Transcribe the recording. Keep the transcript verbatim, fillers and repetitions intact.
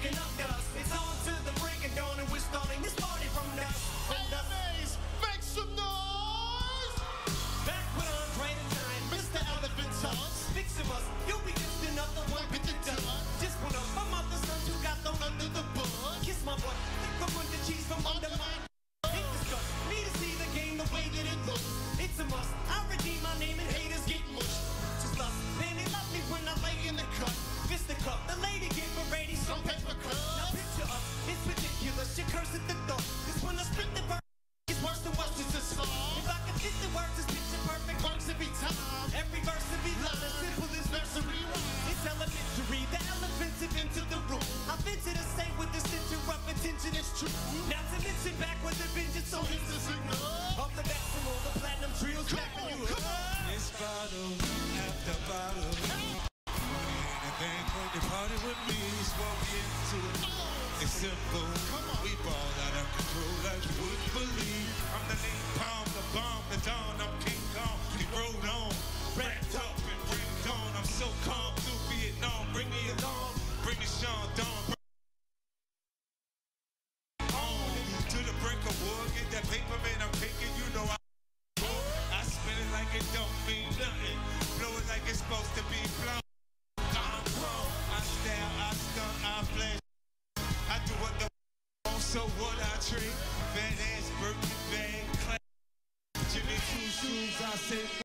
kicking up dust. It's on to the break of dawn and we're starting this party from dusk. From dusk. Enemies, make some noise! Back with Andre the Giant, Mister Elephant Tongues. Fix him us, you'll be just another one with the done. Just one of my mother's sons who got thrown under the bus. Kiss my butt, lick the the cheese from under my. Hate disgust, me to see the game the way that it looks. It's a must, I redeem my name and haters get mushed. Just lust, man, they love me when I lay in the cut. Fist the cup, the lady get Brady some paper cut. Now picture us, it's ridiculous, you curse at the thought. This when I spit the verse, it's worse than what's just a song. If I can fit the words, it's picture perfect, works every time. Every verse will be line as simple as nursery rhyme. It's elementary, the elephants have entered the room. I've been to the same with this interrupt attention, it's true. Not to mention back with the vengeance, so here's the signal. Off the back from all the platinum trios, clapping you up. It's bottle after bottle. Anything but the party with me, swap me into it. It's simple, we ball out of control like you wouldn't believe. I'm the name palm, the bomb, the dawn, I'm King Kong. We rode on, wrapped up and bring dawn. I'm so calm through Vietnam, bring me along, bring me Sean Dawn. On to the brink of war, get that paper, man, I'm taking, you know I I spin it like it don't mean nothing, blow it like it's supposed to be blown. I'm grown, I stare, I stunt, I flash. I do what the f***, so what I treat. Bad ass Birkin bag, clap. Jimmy Choo shoes, I say.